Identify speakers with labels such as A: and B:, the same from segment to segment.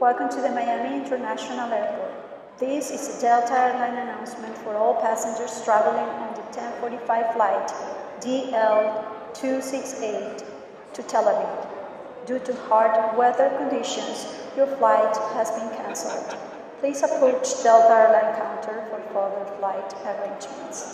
A: Welcome to the Miami International Airport. This is a Delta Airline announcement for all passengers traveling on the 10:45 flight DL268 to Tel Aviv. Due to hard weather conditions, your flight has been canceled. Please approach Delta Airline counter for further flight arrangements.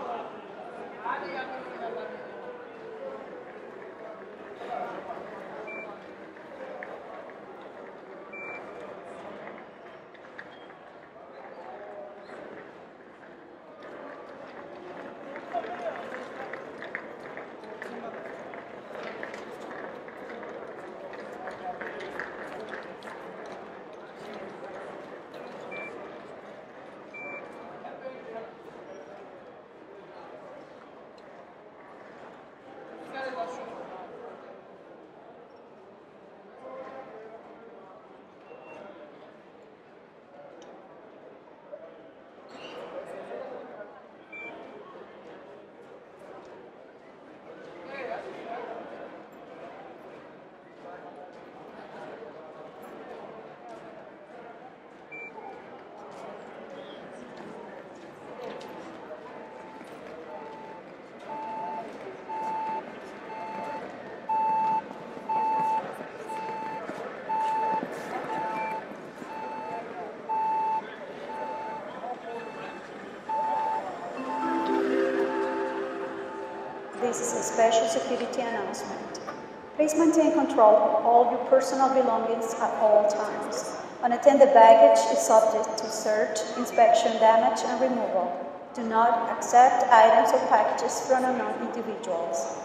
A: This is a special security announcement. Please maintain control of all your personal belongings at all times. Unattended baggage is subject to search, inspection, damage, and removal. Do not accept items or packages from unknown individuals.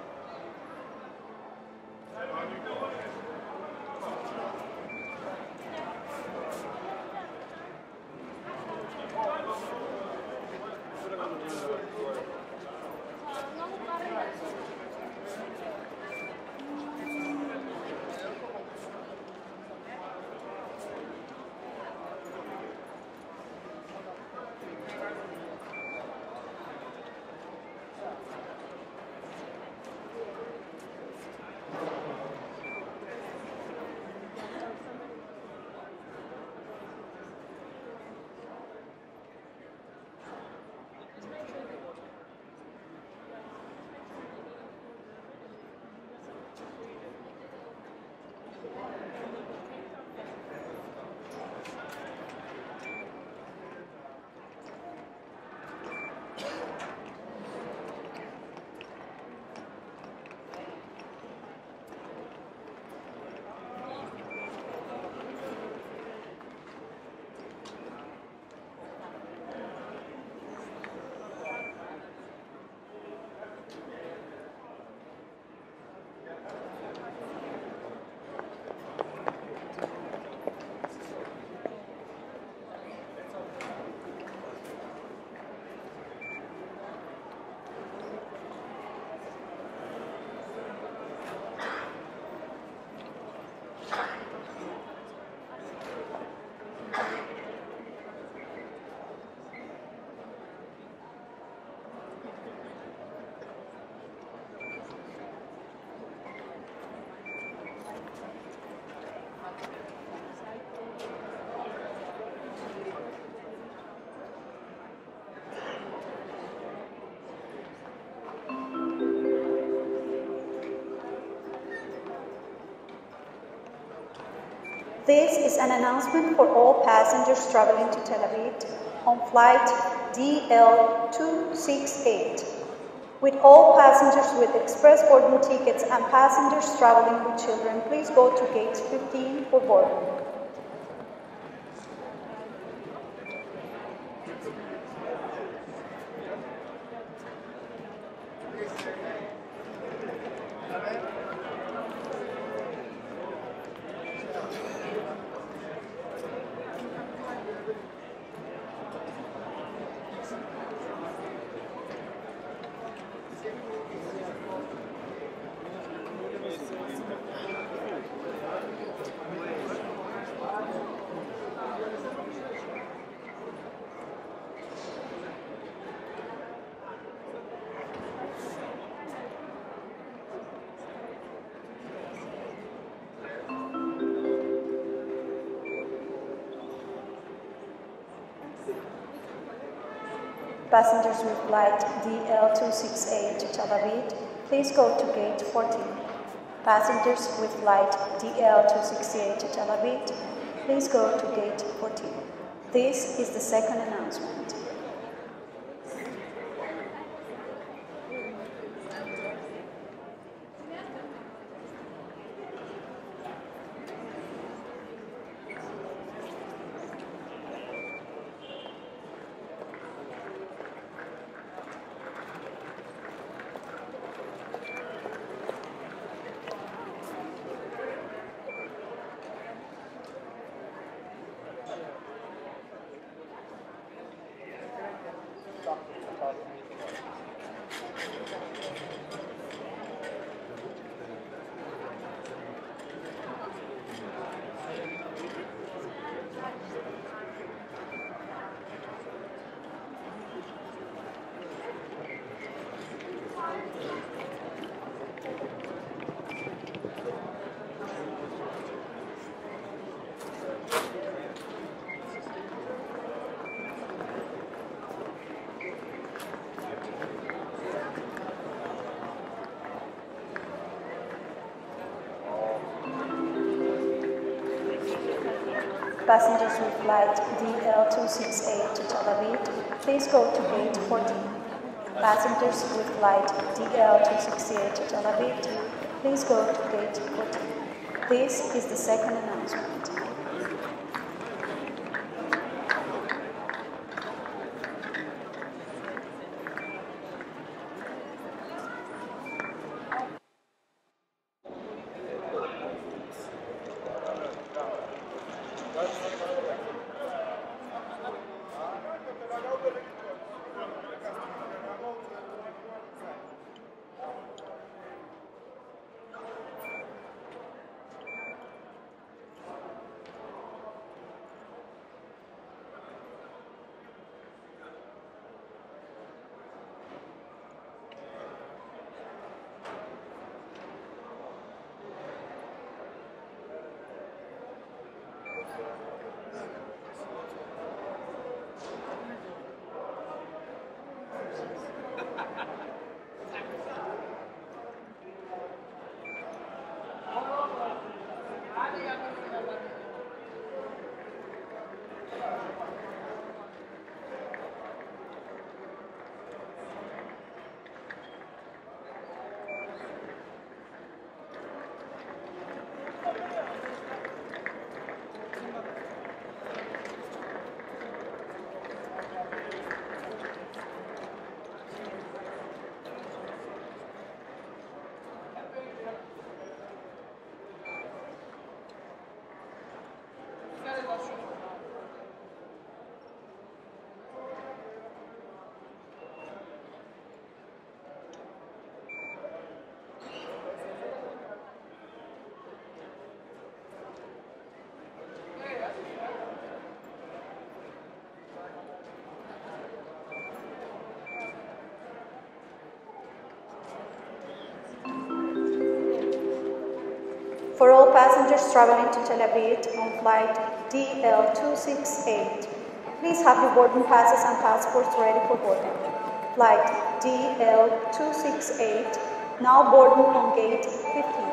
A: This is an announcement for all passengers traveling to Tel Aviv on flight DL268. With all passengers with express boarding tickets and passengers traveling with children, please go to gate 15 for boarding. Passengers with flight DL268 to Tel Aviv, please go to gate 14. Passengers with flight DL268 to Tel Aviv, please go to gate 14. This is the second announcement. Passengers with flight DL268 to Tel Aviv, please go to gate 14. Passengers with flight DL268 to Tel Aviv, please go to gate 14. This is the second announcement. For all passengers traveling to Tel Aviv on flight DL268, please have your boarding passes and passports ready for boarding. Flight DL268, now boarding on gate 15.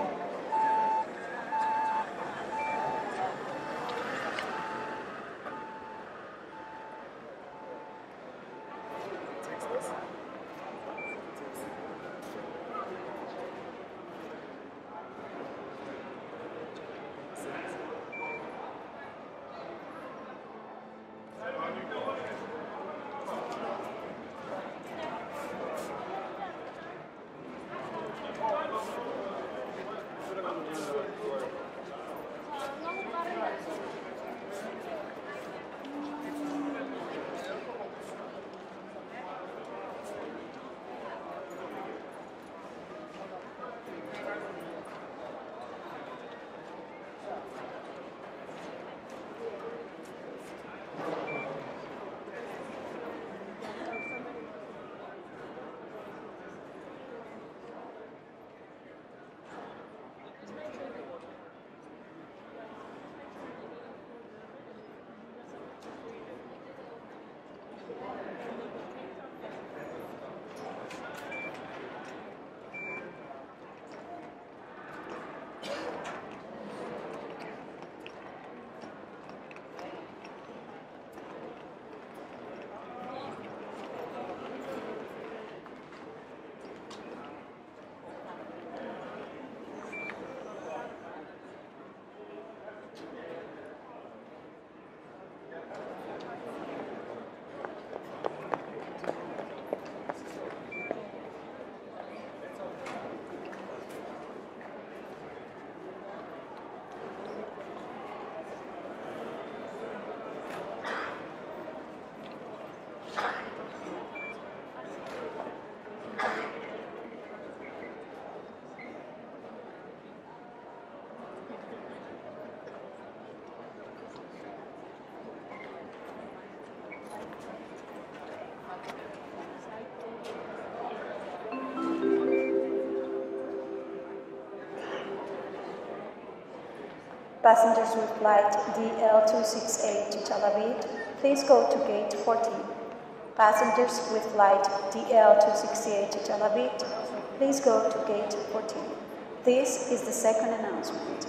A: Passengers with flight DL268 to Tel Aviv, please go to gate 14. Passengers with flight DL268 to Tel Aviv, please go to gate 14. This is the second announcement.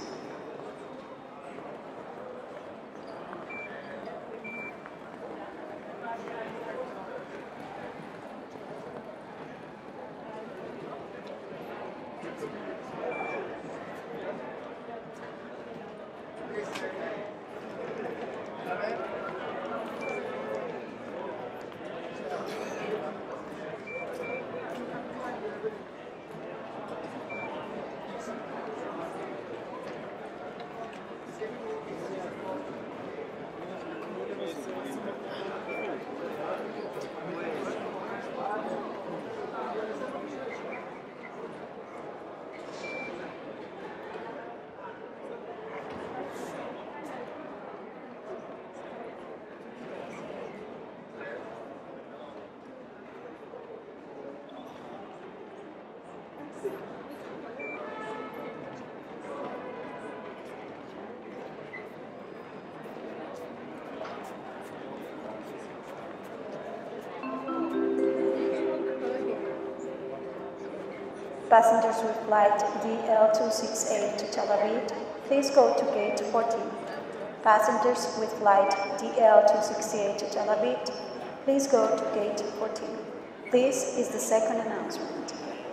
A: Passengers with flight DL268 to Tel Aviv, please go to gate 14. Passengers with flight DL268 to Tel Aviv, please go to gate 14. This is the second announcement.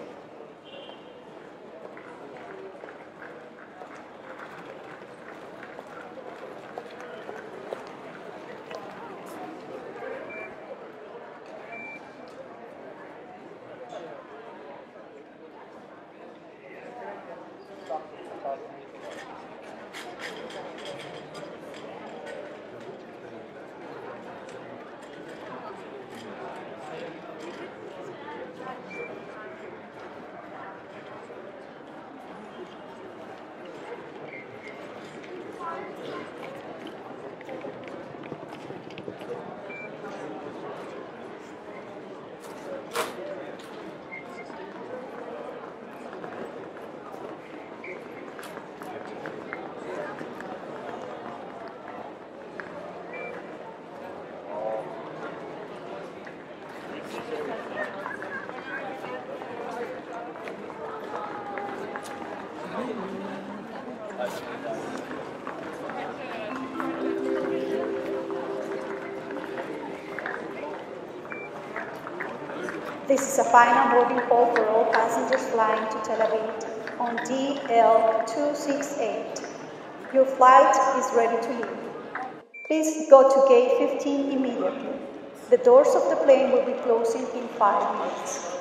A: This is a final boarding call for all passengers flying to Tel Aviv on DL268. Your flight is ready to leave. Please go to gate 15 immediately. The doors of the plane will be closing in 5 minutes.